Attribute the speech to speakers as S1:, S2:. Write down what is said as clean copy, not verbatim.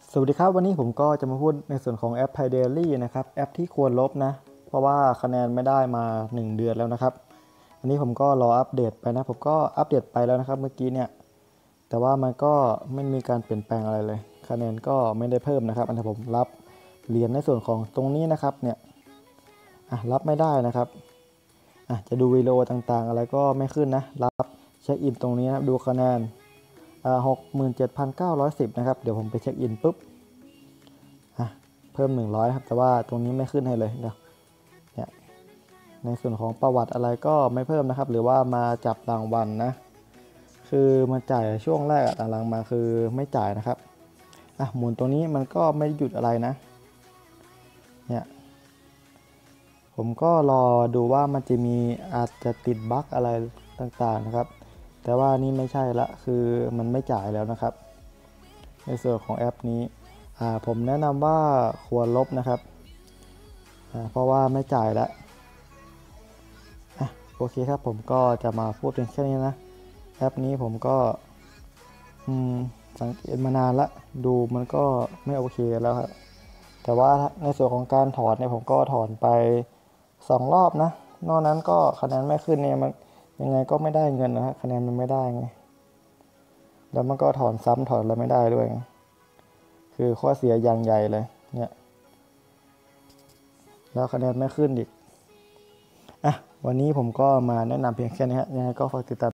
S1: สวัสดีครับวันนี้ผมก็จะมาพูดในส่วนของแอป Pi Daily นะครับแอปที่ควรลบนะเพราะว่าคะแนนไม่ได้มา1เดือนแล้วนะครับอันนี้ผมก็รออัปเดตไปนะผมก็อัปเดตไปแล้วนะครับเมื่อกี้เนี่ยแต่ว่ามันก็ไม่มีการเปลี่ยนแปลงอะไรเลยคะแนนก็ไม่ได้เพิ่มนะครับอันนี้ผมรับเหรียญในส่วนของตรงนี้นะครับเนี่ยรับไม่ได้นะครับจะดูวิดีโอต่างๆอะไรก็ไม่ขึ้นนะรับเช็คอินตรงนี้นะดูคะแนน67,910นะครับเดี๋ยวผมไปเช็คอินปุ๊บเพิ่ม100ครับแต่ว่าตรงนี้ไม่ขึ้นให้เลยเนี่ยในส่วนของประวัติอะไรก็ไม่เพิ่มนะครับหรือว่ามาจับรางวัลนะคือมาจ่ายช่วงแรกหลังๆมาคือไม่จ่ายนะครับหมุนตรงนี้มันก็ไม่หยุดอะไรนะเนี่ยผมก็รอดูว่ามันจะมีอาจจะติดบั๊กอะไรต่างๆนะครับแต่ว่านี่ไม่ใช่ละคือมันไม่จ่ายแล้วนะครับในส่วนของแอปนี้ผมแนะนำว่าควรลบนะครับเพราะว่าไม่จ่ายแล้วโอเคครับผมก็จะมาพูดถึงแค่นี้นะแอปนี้ผมก็สังเกตมานานละดูมันก็ไม่โอเคแล้วครับแต่ว่าในส่วนของการถอนเนี่ยผมก็ถอนไป2รอบนะนอกนั้นก็คะแนนไม่ขึ้นเนี่ยมันยังไงก็ไม่ได้เงินนะฮะคะแนนมันไม่ได้ไงแล้วมันก็ถอนซ้ำถอนอะไรไม่ได้ด้วยคือข้อเสียอย่างใหญ่เลยเนี่ยแล้วคะแนนไม่ขึ้นอีกวันนี้ผมก็มาแนะนำเพียงแค่นี้ฮะยังไงก็ฝากติดตาม